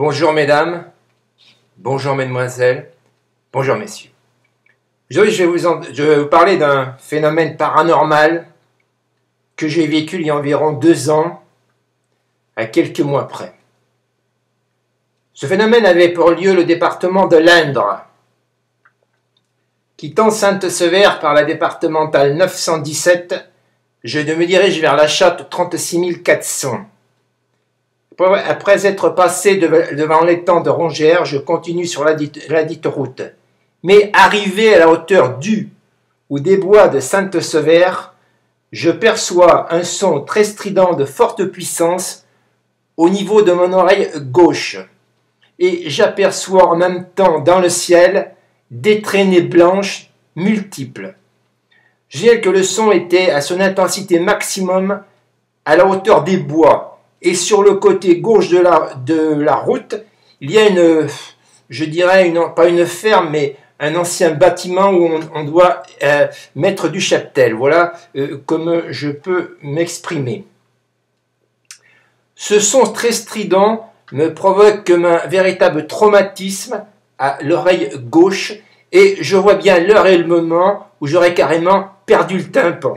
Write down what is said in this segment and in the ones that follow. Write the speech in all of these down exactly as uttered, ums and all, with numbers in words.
Bonjour mesdames, bonjour mesdemoiselles, bonjour messieurs. Aujourd'hui, je vais vous, en, je vais vous parler d'un phénomène paranormal que j'ai vécu il y a environ deux ans, à quelques mois près. Ce phénomène avait pour lieu le département de l'Indre. Quittant Sainte-Sevère par la départementale neuf cent dix-sept, je me dirige vers la Châtre trente-six mille quatre cents. Après être passé devant l'étang de Rongères, je continue sur la dite, la dite route. Mais arrivé à la hauteur du ou des bois de Sainte-Sevère, je perçois un son très strident de forte puissance au niveau de mon oreille gauche. Et j'aperçois en même temps dans le ciel des traînées blanches multiples. Je dirais que le son était à son intensité maximum à la hauteur des bois. Et sur le côté gauche de la, de la route, il y a une, je dirais, une, pas une ferme, mais un ancien bâtiment où on, on doit euh, mettre du cheptel. Voilà euh, comme je peux m'exprimer. Ce son très strident me provoque comme un véritable traumatisme à l'oreille gauche et je vois bien l'heure et le moment où j'aurais carrément perdu le tympan.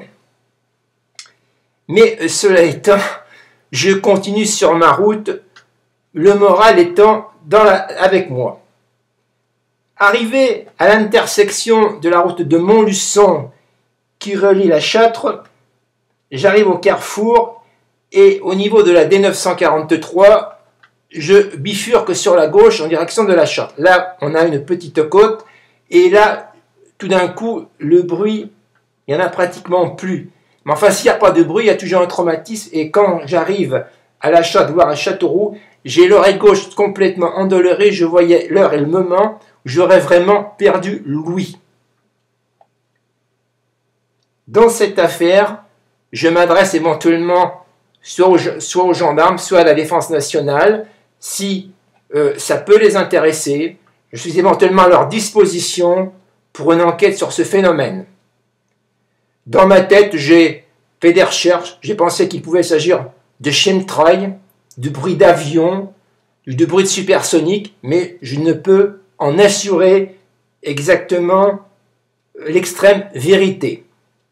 Mais cela étant, je continue sur ma route, le moral étant dans la, avec moi. Arrivé à l'intersection de la route de Montluçon qui relie la Châtre, j'arrive au carrefour et au niveau de la D neuf cent quarante-trois, je bifurque sur la gauche en direction de la Châtre. Là, on a une petite côte et là, tout d'un coup, le bruit, il n'y en a pratiquement plus. Mais enfin, s'il n'y a pas de bruit, il y a toujours un traumatisme. Et quand j'arrive à la Châtre, voire à Châteauroux, j'ai l'oreille gauche complètement endolorée. Je voyais l'heure et le moment où j'aurais vraiment perdu l'ouïe. Dans cette affaire, je m'adresse éventuellement soit aux, soit aux gendarmes, soit à la Défense nationale. Si euh, ça peut les intéresser, je suis éventuellement à leur disposition pour une enquête sur ce phénomène. Dans ma tête, j'ai fait des recherches, j'ai pensé qu'il pouvait s'agir de chemtrails, de bruit d'avion, de bruit de supersonique, mais je ne peux en assurer exactement l'extrême vérité.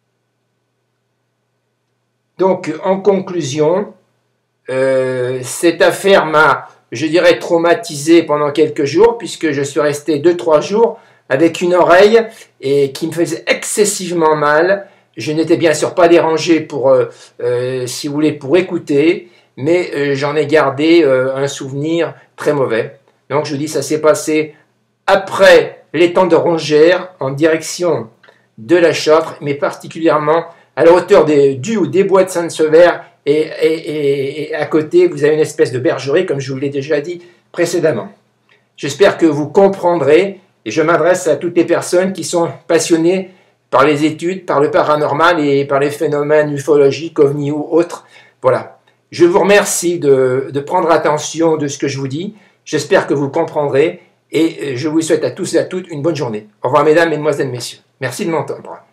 Donc, en conclusion, euh, cette affaire m'a, je dirais, traumatisé pendant quelques jours, puisque je suis resté deux trois jours avec une oreille et qui me faisait excessivement mal. Je n'étais bien sûr pas dérangé pour, euh, euh, si vous voulez, pour écouter, mais euh, j'en ai gardé euh, un souvenir très mauvais. Donc je vous dis, ça s'est passé après l'étang de Rongères, en direction de la Châtre, mais particulièrement à la hauteur des, du ou des bois de Sainte-Sevère, et, et, et, et à côté, vous avez une espèce de bergerie, comme je vous l'ai déjà dit précédemment. J'espère que vous comprendrez, et je m'adresse à toutes les personnes qui sont passionnées par les études, par le paranormal et par les phénomènes ufologiques, ovnis ou autres. Voilà. Je vous remercie de, de prendre attention de ce que je vous dis. J'espère que vous comprendrez et je vous souhaite à tous et à toutes une bonne journée. Au revoir mesdames, mesdemoiselles, messieurs. Merci de m'entendre.